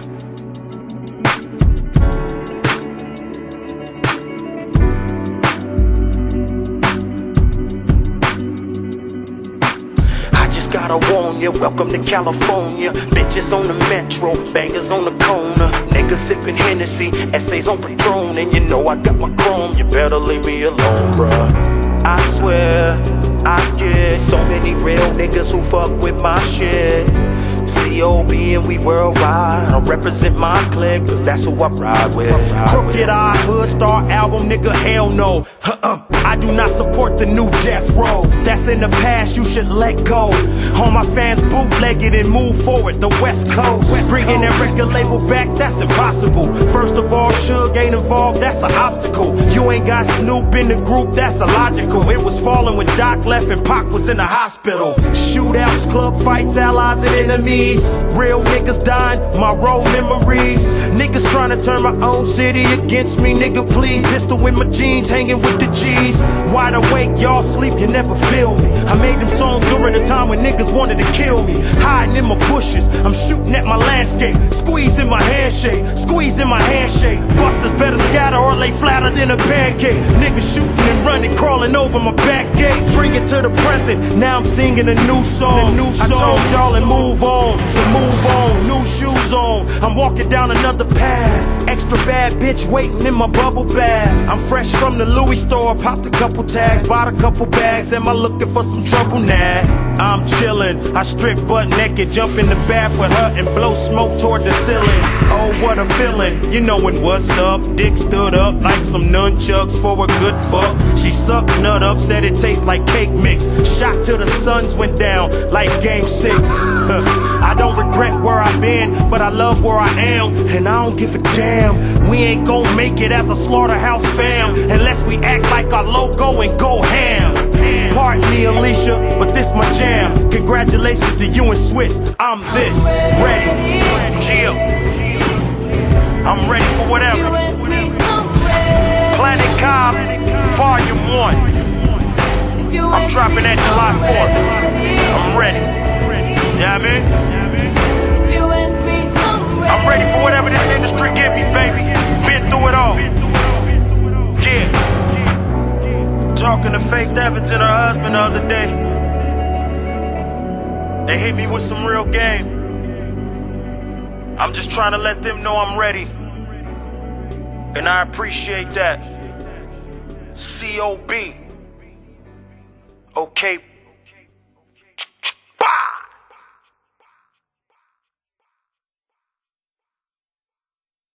Gotta warn ya, welcome to California. Bitches on the metro, bangers on the corner. Niggas sipping Hennessy, essays on Patron. And you know I got my chrome, you better leave me alone, bruh. I swear, I get so many real niggas who fuck with my shit. C.O.B. and we worldwide. I represent my clique, cause that's who I ride with. Crooked Eye, Hood Star album, nigga, hell no. I do not support the new death row. That's in the past, you should let go. All my fans bootleg it and move forward, the West Coast. Bringing that record label back, that's impossible. First of all, Suge ain't involved, that's an obstacle. You ain't got Snoop in the group, that's illogical. It was falling when Doc left and Pac was in the hospital. Shootouts, club fights, allies and enemies. Real niggas dying, my raw memories. Niggas trying to turn my own city against me, nigga please. Pistol in my jeans, hanging with the G's. Wide awake, y'all sleep, you never feel me. I made them songs during the time when niggas wanted to kill me. Hiding in my bushes, I'm shooting at my landscape. Squeezing my handshake, squeezing my handshake. Busters better scatter or lay flatter than a pancake. Niggas shooting and running, crawling over my back gate. Bring it to the present, now I'm singing a new song. I told y'all and move on, to move on, new shoes on. I'm walking down another path. Extra bad bitch waiting in my bubble bath. I'm fresh from the Louis store, popped a couple tags, bought a couple bags. Am I looking for some trouble? Nah, I'm chillin'. I strip butt naked, jump in the bath with her and blow smoke toward the ceiling. Oh, what a feeling, you knowin' what's up. Dick stood up like some nunchucks for a good fuck. She sucked nut up, said it tastes like cake mix. Shot till the suns went down like game 6. I don't regret where I've been, but I love where I am, and I don't give a damn. We ain't gon' make it as a Slaughterhouse fam unless we act like our logo and go ham. Pardon me, Alicia, but this my jam. Congratulations to you and Switz. I'm this, ready, chill. I'm ready for whatever. Planet Cobb, Volume 1. I'm dropping that July 4th. I'm ready. Yeah, you know what I mean? I'm ready for whatever this industry give me, baby. Been through it all. Yeah. Talking to Faith Evans and her husband the other day. They hit me with some real game. I'm just trying to let them know I'm ready. And I appreciate that. C.O.B. Okay.